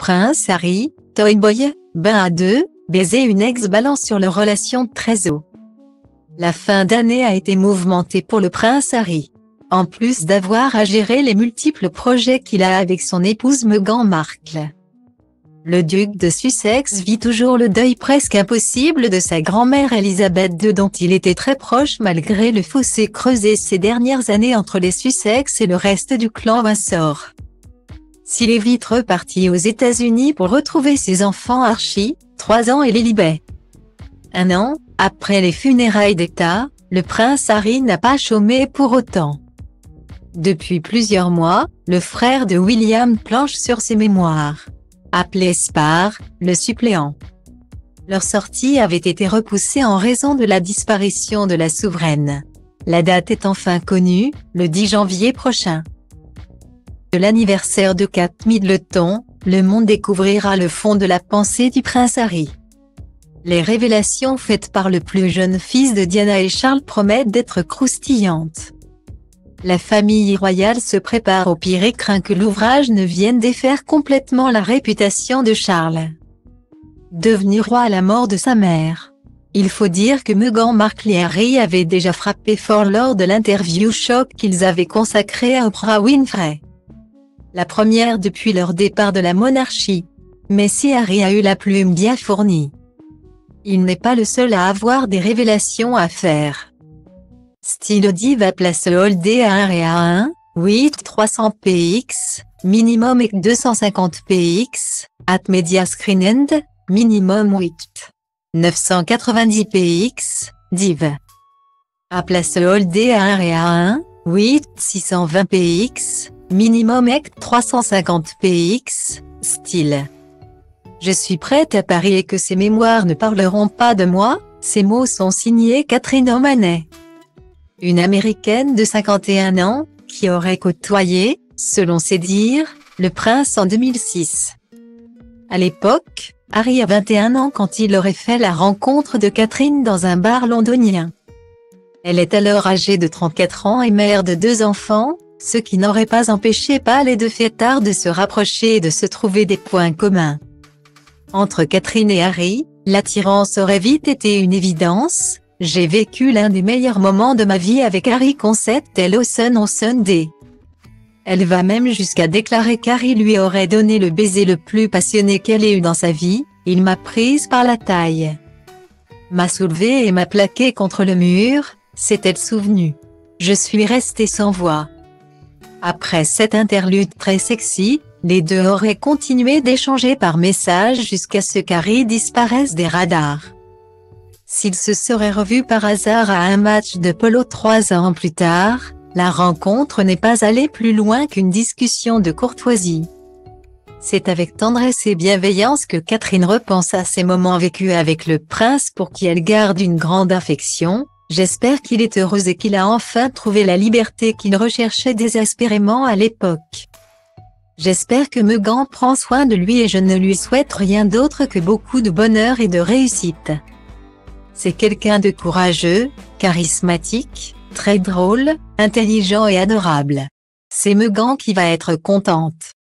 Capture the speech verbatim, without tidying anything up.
prince Harry, Toy Boy, bain à deux, baiser une ex-balance sur leur relation très haut. La fin d'année a été mouvementée pour le prince Harry. En plus d'avoir à gérer les multiples projets qu'il a avec son épouse Meghan Markle. Le duc de Sussex vit toujours le deuil presque impossible de sa grand-mère Elisabeth deux dont il était très proche malgré le fossé creusé ces dernières années entre les Sussex et le reste du clan Windsor. S'il est vite reparti aux États-Unis pour retrouver ses enfants Archie, trois ans et Lilibet. Un an, après les funérailles d'État, le prince Harry n'a pas chômé pour autant. Depuis plusieurs mois, le frère de William planche sur ses mémoires. Appelé Spare, le suppléant. Leur sortie avait été repoussée en raison de la disparition de la souveraine. La date est enfin connue, le dix janvier prochain. De l'anniversaire de Kate Middleton, le monde découvrira le fond de la pensée du prince Harry. Les révélations faites par le plus jeune fils de Diana et Charles promettent d'être croustillantes. La famille royale se prépare au pire et craint que l'ouvrage ne vienne défaire complètement la réputation de Charles. Devenu roi à la mort de sa mère. Il faut dire que Meghan Markle et Harry avaient déjà frappé fort lors de l'interview choc qu'ils avaient consacrée à Oprah Winfrey. La première depuis leur départ de la monarchie. Mais si Harry a eu la plume bien fournie, il n'est pas le seul à avoir des révélations à faire. Style Diva place Holdé à un et à un, huit trois cents px, minimum et deux cent cinquante px, at media screen end, minimum huit neuf cent quatre-vingt-dix px, div. A place Holdé à un et à un, huit six cent vingt px, minimum et trois cent cinquante px, style. Je suis prête à parier que ces mémoires ne parleront pas de moi, ces mots sont signés Catherine O'Malley. Une Américaine de cinquante et un ans, qui aurait côtoyé, selon ses dires, le prince en deux mille six. À l'époque, Harry a vingt et un ans quand il aurait fait la rencontre de Catherine dans un bar londonien. Elle est alors âgée de trente-quatre ans et mère de deux enfants, ce qui n'aurait pas empêché pas les deux fêtards de se rapprocher et de se trouver des points communs. Entre Catherine et Harry, l'attirance aurait vite été une évidence. J'ai vécu l'un des meilleurs moments de ma vie avec Harry concède-t-elle au Sun on Sunday. Elle va même jusqu'à déclarer qu'Harry lui aurait donné le baiser le plus passionné qu'elle ait eu dans sa vie, il m'a prise par la taille. M'a soulevée et m'a plaqué contre le mur, s'est-elle souvenue. Je suis restée sans voix. Après cette interlude très sexy, les deux auraient continué d'échanger par message jusqu'à ce qu'Harry disparaisse des radars. S'ils se seraient revus par hasard à un match de polo trois ans plus tard, la rencontre n'est pas allée plus loin qu'une discussion de courtoisie. C'est avec tendresse et bienveillance que Catherine repense à ces moments vécus avec le prince pour qui elle garde une grande affection. J'espère qu'il est heureux et qu'il a enfin trouvé la liberté qu'il recherchait désespérément à l'époque. J'espère que Meghan prend soin de lui et je ne lui souhaite rien d'autre que beaucoup de bonheur et de réussite. C'est quelqu'un de courageux, charismatique, très drôle, intelligent et adorable. C'est Meghan qui va être contente.